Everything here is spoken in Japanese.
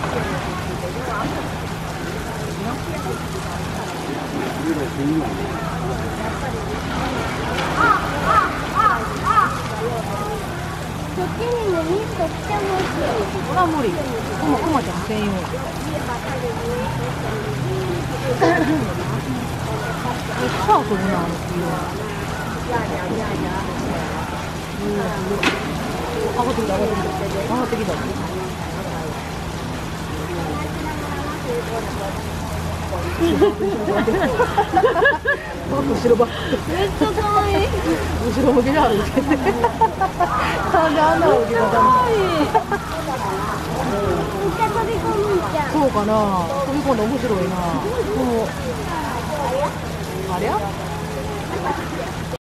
こっちにね、ミスとっても美味しい。 ほら無理。コマちゃん専用。めっちゃ遊ぶな、あの黄色。上がってきた、上がってきた。上がってきた。後ろばっかめっちゃ可愛い。 後ろ向きで歩いててなんであんな歩き方可愛い。めっちゃ飛び込むんじゃん。 そうかな飛び込んで面白いなありゃ